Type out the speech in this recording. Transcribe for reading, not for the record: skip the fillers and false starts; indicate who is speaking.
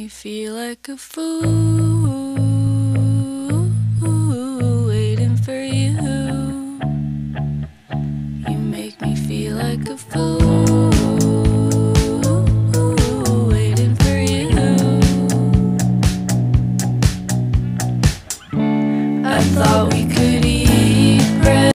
Speaker 1: me feel like a fool, waiting for you. You make me feel like a fool.